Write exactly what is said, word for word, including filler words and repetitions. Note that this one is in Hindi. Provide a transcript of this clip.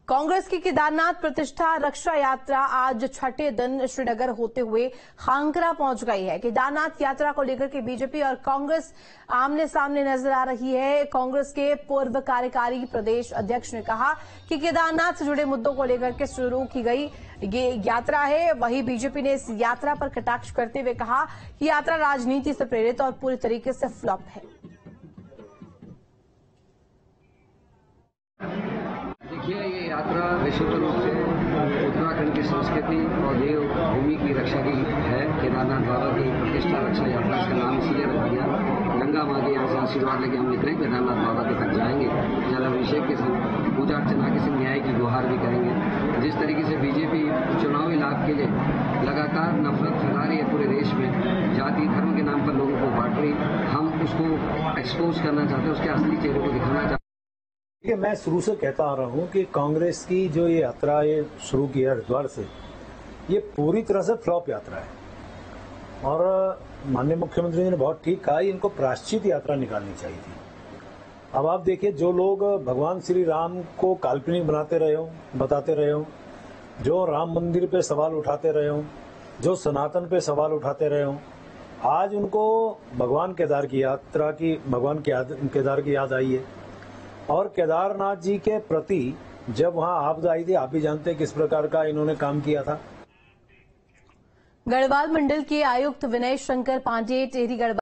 कांग्रेस की केदारनाथ प्रतिष्ठा रक्षा यात्रा आज छठे दिन श्रीनगर होते हुए खांगरा पहुंच गई है। केदारनाथ यात्रा को लेकर के बीजेपी और कांग्रेस आमने सामने नजर आ रही है। कांग्रेस के पूर्व कार्यकारी प्रदेश अध्यक्ष ने कहा कि केदारनाथ से जुड़े मुद्दों को लेकर के शुरू की गई ये यात्रा है। वहीं बीजेपी ने इस यात्रा पर कटाक्ष करते हुए कहा कि यात्रा राजनीति से प्रेरित और पूरी तरीके से फ्लॉप है। देखिए, ये यात्रा विशुद्ध रूप से उत्तराखंड की संस्कृति और देव भूमि की रक्षा की है। केदारनाथ बाबा की प्रतिष्ठा रक्षा यात्रा का नाम इसलिए रखा गया। गंगा माँ के यहाँ से आशीर्वाद लेके हम निकले केदारनाथ बाबा के तक जाएंगे। जलाभिषेक के संग पूजा अर्चना के संग न्याय की गुहार भी करेंगे। जिस तरीके से बीजेपी चुनावी लाभ के लिए लगातार नफरत फैला रही है पूरे देश में, जाति धर्म के नाम पर लोगों को बांट रही, हम उसको एक्सपोज करना चाहते हैं, उसके असली चेहरे को दिखाना चाहते हैं। देखिए, मैं शुरू से कहता आ रहा हूँ कि कांग्रेस की जो ये यात्रा ये शुरू की है हरिद्वार से, ये पूरी तरह से फ्लॉप यात्रा है। और माननीय मुख्यमंत्री जी ने बहुत ठीक कहा, इनको प्रायश्चित यात्रा निकालनी चाहिए थी। अब आप देखिए, जो लोग भगवान श्री राम को काल्पनिक बनाते रहे हो, बताते रहे हो, जो राम मंदिर पे सवाल उठाते रहे हो, जो सनातन पे सवाल उठाते रहे हो, आज उनको भगवान केदार की यात्रा की भगवान केदार की याद आई है। और केदारनाथ जी के प्रति जब वहां आपदा आई थी, आप भी जानते हैं किस प्रकार का इन्होंने काम किया था। गढ़वाल मंडल के आयुक्त विनय शंकर पांडे टेहरी गढ़वाल